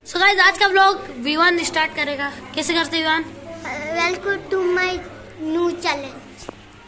So guys आज का vlog Vivaan start करेगा। कैसे करते Vivaan? Welcome to my new challenge.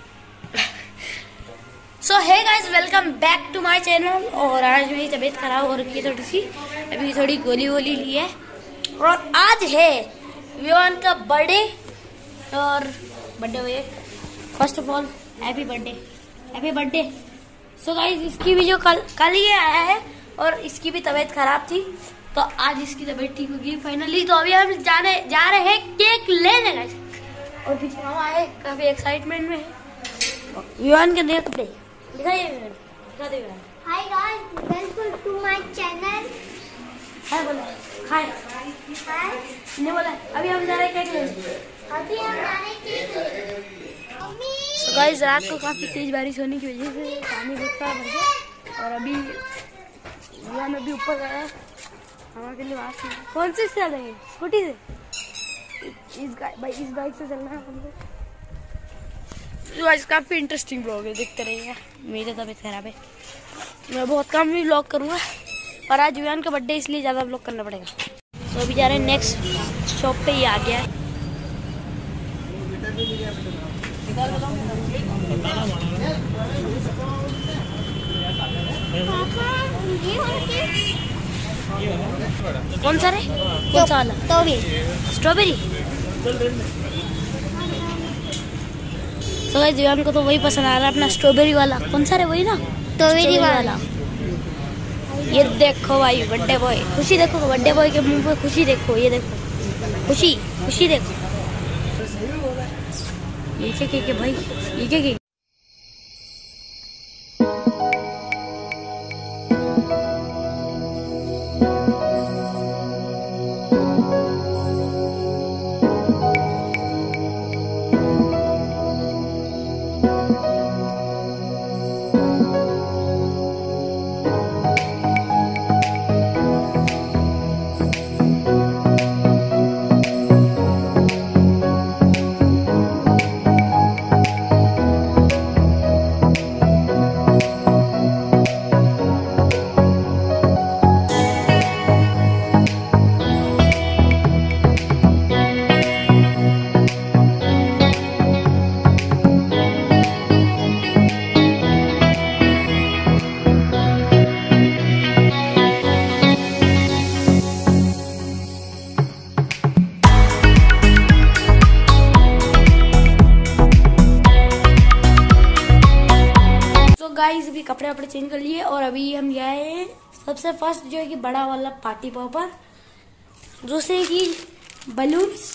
So hey guys welcome back to my channel. और आज मेरी तबीयत खराब हो रखी है थोड़ी सी, अभी थोड़ी गोली वोली ली है। और आज है विवान का बर्थडे और बर्थडे हुए। First of all happy birthday. So guys इसकी भी जो कल ही आया है और इसकी भी तबीयत खराब थी, तो आज इसकी तबीयत ठीक होगी फाइनली। तो अभी हम जा रहे हैं केक लेने गाइस। और पीछे हम आए काफी एक्साइटमेंट में है। विवान के नए कपड़े दिखाइए, दिखा दे Vivaan. Hi guys, welcome to my channel. Hi बोला, हाय हाय ने बोला। अभी हम जा रहे हैं केक लेने। अभी हम जा रहे हैं केक लेने। मम्मी तो गाइस रात को काफी तेज बारिश होने की वजह से पानी बहुत सारा भर गया। और अभी विवान अभी ऊपर गया है हमारे लिए। वहाँ से कौन से चलेंगे? स्कूटी से। इस बाइक से चलना है हमको। तो आज काफी इंटरेस्टिंग ब्लॉग है, देखते रहिए। मेरी तबीयत खराब है, मैं बहुत कम ही ब्लॉग करूँगा। और आज विवान का बर्थडे इसलिए ज़्यादा ब्लॉग करना पड़ेगा। तो अभी जा रहे हैं नेक्स्ट शॉप पे। ही आ गया है। कौन सा रे? कौन सा वाला? स्ट्रॉबेरी। तो गाइस विवान को तो वही पसंद आ रहा है, अपना स्ट्रॉबेरी वाला। कौन सा रे? वही ना, स्ट्रॉबेरी वाला। ये देखो भाई बर्थडे बॉय, खुशी देखो बर्थडे बॉय के मुंह पे खुशी देखो। ये देखो खुशी देखो। ये क्या केक है भाई? ये क्या केक? गाइस अभी कपड़े वपड़े चेंज कर लिए और अभी हम गए हैं सबसे फर्स्ट जो है कि बड़ा वाला पार्टी पॉपर, दूसरे की बलून्स,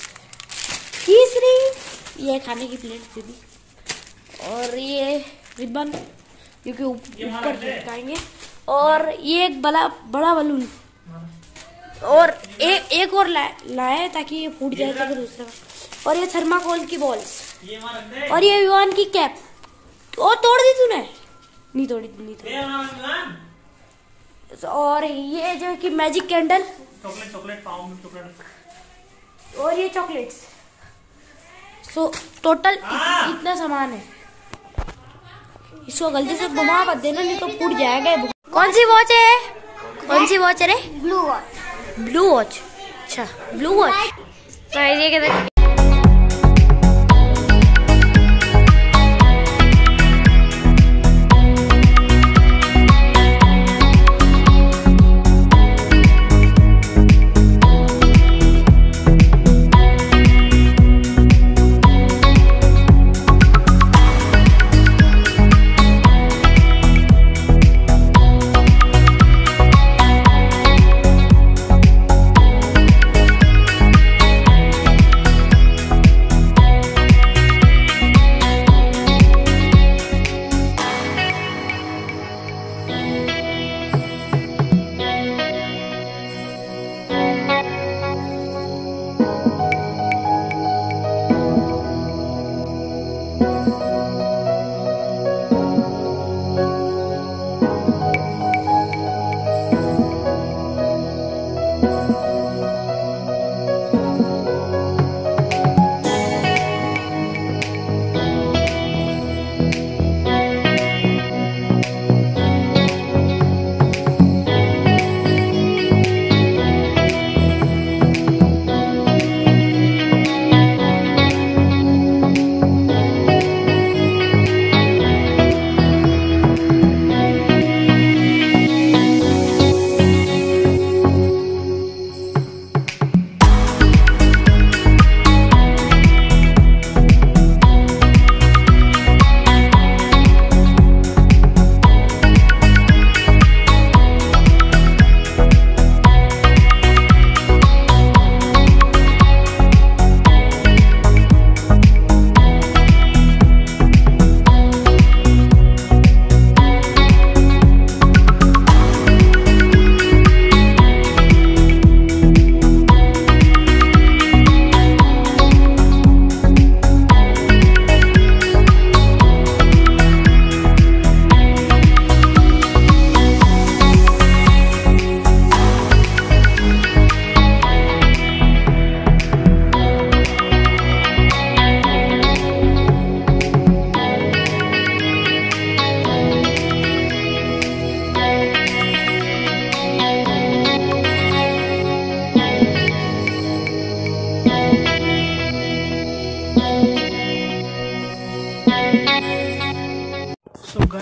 तीसरी ये खाने की प्लेट दीदी, और ये रिबन जो कि ऊपर लटकाएंगे, और ये एक बड़ा बलून, और एक और लाए ताकि ये फूट जाए तो दूसरा, और ये थर्माकोल की बॉल्स, और ये विवान की कैप। और तोड़ दी तूने? नहीं तोड़ी। और ये जो है कि मैजिक कैंडल, चॉकलेट और ये चॉकलेट्स। सो टोटल इतना सामान है। इसको गलती से घुमा मत देना, नहीं तो फूट जाएगा। कौन सी वॉच है? कौन सी वॉच है रे? Blue watch. अच्छा ब्लू वॉच। तो ये कहते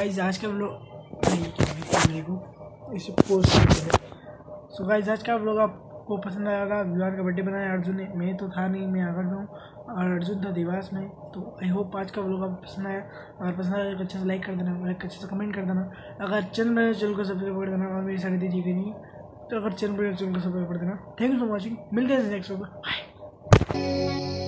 गाइज आज का व्लॉग मेरे को इसे पोस्ट करते हैं। सो गाइज आज का व्लॉग आपको पसंद आया होगा। विवान का बर्थडे बनाया अर्जुन ने, मैं तो था नहीं, मैं आकर हूँ और अर्जुन था देवास में। तो आई होप आज का व्लॉग आपको पसंद आया। अगर पसंद आया तो अच्छे से लाइक कर देना और एक अच्छे से कमेंट कर देना। अगर चैनल को सब्सक्राइब कर देना और मेरी सारी दीजिए नहीं तो अगर चैनल को सब्सक्राइब कर देना। Thank you for watching. मिलते हैं नेक्स्ट व्लॉग में। बाय।